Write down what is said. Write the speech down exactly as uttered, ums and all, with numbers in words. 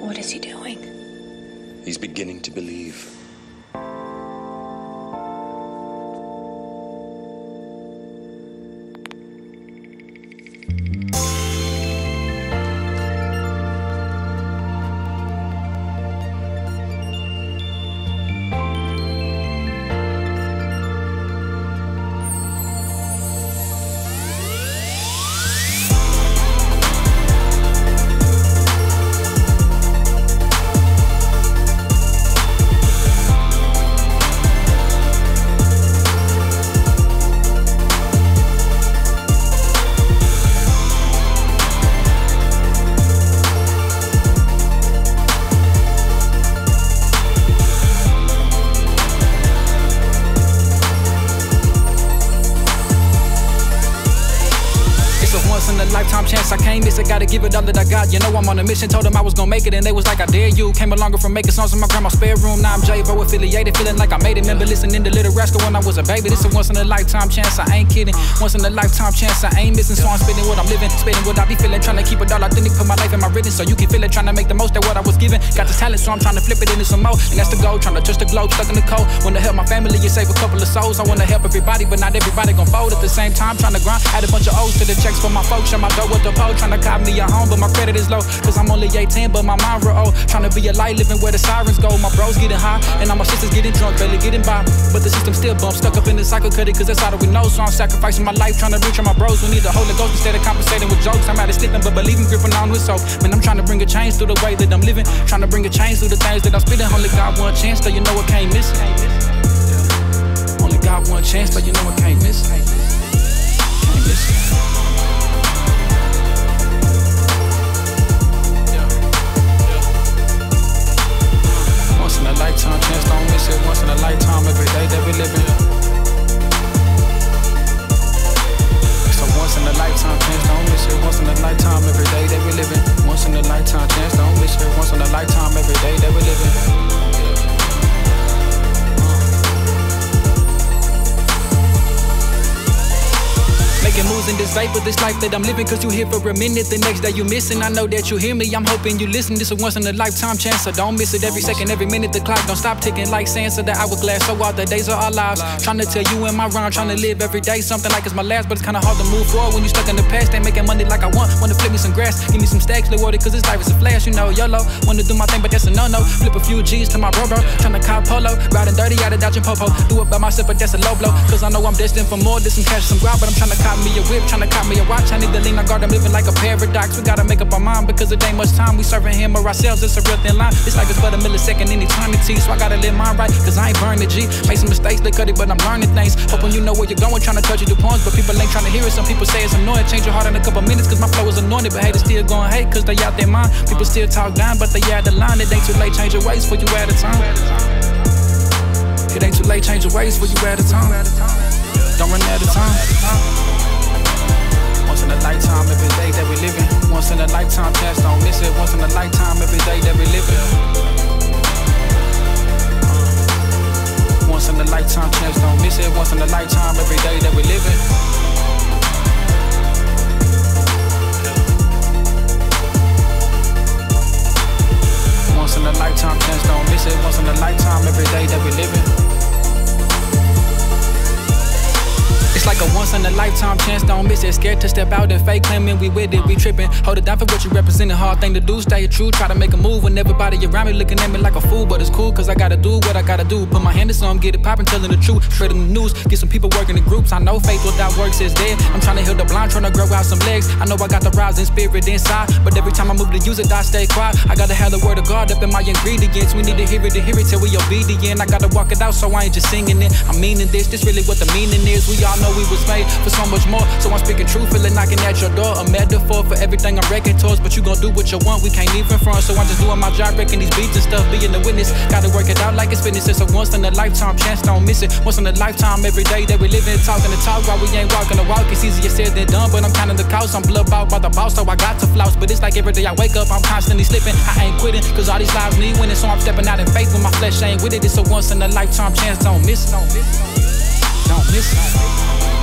What is he doing? He's beginning to believe. Lifetime chance, I can't miss it, gotta give it all that I got. You know I'm on a mission, told them I was gonna make it, and they was like, I dare you. Came along from making songs in my grandma's spare room. Now I'm J-Vo affiliated, feeling like I made it. Remember listening to Little Rascal when I was a baby. This a once in a lifetime chance, I ain't kidding. Once in a lifetime chance, I ain't missing. So I'm spitting what I'm living, spitting what I be feeling. Trying to keep it all authentic, put my life in my written so you can feel it. Trying to make the most of what I was given. Got this talent, so I'm trying to flip it into some more. And that's the goal, trying to touch the globe, stuck in the cold. Wanna help my family and save a couple of souls. I wanna help everybody, but not everybody gon' fold at the same time. Trying to grind, add a bunch of O's to the checks for my folks. Shut my door with the pole, trying to cop me a home, but my credit is low. Cause I'm only eighteen, but my mind real old. Trying to be a light, living where the sirens go. My bros getting high, and all my sisters getting drunk, barely getting by. But the system still bumps, stuck up in the cycle, cut it, cause that's all that we know. So I'm sacrificing my life, trying to reach on my bros. We need the Holy Ghost instead of compensating with jokes. I'm out of slipping, but believing, gripping on with soap. Man, I'm trying to bring a change through the way that I'm living. Trying to bring a change through the things that I'm spitting. Only God one chance, so you know I can't miss. Only God one chance, so you know I can't miss. Can't miss. Once in a lifetime chance, don't miss it. Once in a lifetime, every day that we living. So once in a lifetime chance, don't miss it. Once in a lifetime, every day that we living. Once in a lifetime chance, don't miss it. Once in a lifetime, every day that we living. Making moves in this vapor, this life that I'm living. Cause you here for a minute, the next day you missing. I know that you hear me, I'm hoping you listen. This is once in a lifetime chance, so don't miss it. Every second, every minute, the clock don't stop ticking like sand. So the hourglass, so all the days of our lives. Trying to tell you in my rhyme, trying to live every day something like it's my last. But it's kinda hard to move forward when you stuck in the past. Ain't making money like I want, wanna flip me some grass. Give me some stacks, live water, cause this life is a flash. You know, YOLO, wanna do my thing, but that's a no-no. Flip a few G's to my bro bro, trying to cop polo. Riding dirty out of dodging popo. Do it by myself, but that's a low blow. Cause I know I'm destined for more, this some cash, some grab. But I'm trying to cop me a whip, trying to cop me a watch. I need to lean on guard, I'm living like a paradox. We gotta make up our mind because it ain't much time. We serving him or ourselves, it's a real thin line. It's like it's but a millisecond in eternity. So I gotta live mine right, cause I ain't burn the G. Make some mistakes, they cut it, but I'm learning things. Hoping you know where you're going, trying to touch your points. But people ain't trying to hear it, some people say it's annoying. Change your heart in a couple minutes, cause my flow is anointed. But haters still going hate, cause they out their mind. People still talk down, but they out the line. It ain't too late, change your ways for you at a time. It ain't too late, change your ways for you at a time. Don't run out of time. Once in a lifetime, every day that we living. Once in a lifetime, chance, don't miss it. Once in a lifetime, every day that we living. Once in a lifetime, chance, don't miss it. Once in a lifetime, every day that we living. Once in a lifetime, chance, don't miss it. Once in a lifetime, every day that we living. It's like a once in a lifetime chance, don't miss it. Scared to step out and fake claiming we with it, we tripping. Hold it down for what you represent, a hard thing to do. Stay true, try to make a move when everybody around me looking at me like a fool. But it's cool, cause I gotta do what I gotta do. Put my hand in some, get it poppin', telling the truth. Straight in the news, get some people working in groups. I know faith without works is dead. I'm trying to heal the blind, trying to grow out some legs. I know I got the rising spirit inside, but every time I move to use it, I stay quiet. I gotta have the word of God up in my ingredients. We need to hear it to hear it till we obedient. I gotta walk it out, so I ain't just singing it. I'm meaning this, this really what the meaning is. We all know we was made for so much more, so I'm speaking truthfully, knocking at your door. A metaphor for everything I'm wrecking towards, but you gon' do what you want, we can't even front. So I'm just doing my job, wrecking these beats and stuff, being the witness. Gotta work it out like it's fitness. It's a once in a lifetime chance, don't miss it. Once in a lifetime, every day that we living, talking the talk while we ain't walking the walk. It's easier said than done, but I'm counting the cost. I'm blood out by the boss, so I got to floss. But it's like every day I wake up, I'm constantly slipping. I ain't quitting, cause all these lives need winning, so I'm stepping out in faith when my flesh ain't with it. It's a once in a lifetime chance, don't miss it. Don't miss it. Don't miss it.